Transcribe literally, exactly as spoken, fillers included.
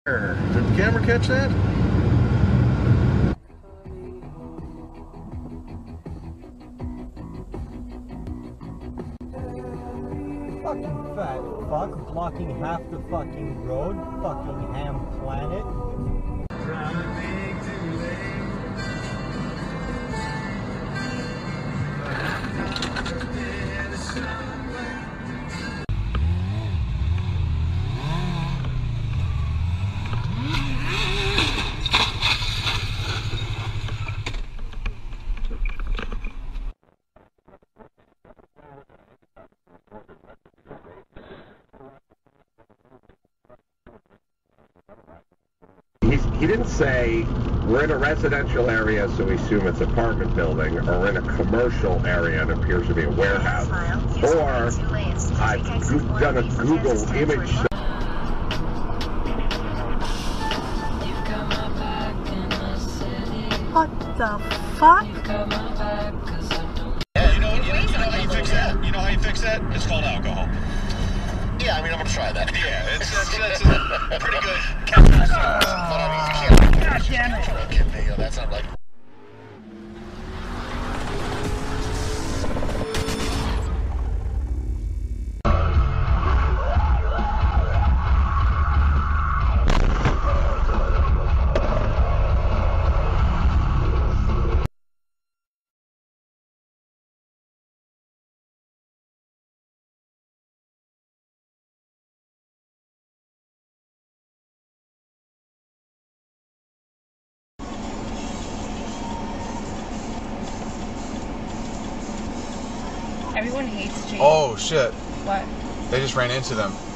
Did the camera catch that? Fucking fat fuck, blocking half the fucking road, fucking ham planet. He's, he didn't say we're in a residential area, so we assume it's an apartment building, or we're in a commercial area and it appears to be a warehouse, or I've go- done a Google image search. What the fuck? Yeah, you know, you, know, you know how you fix that? You know how you fix that? It's called alcohol. Yeah, I mean, I'm gonna try that. Yeah, it's, it's, it's a pretty good chemical science, but I mean, you can't. God damn it! You know, that's not like. Everyone hates Jake. Oh shit. What? They just ran into them.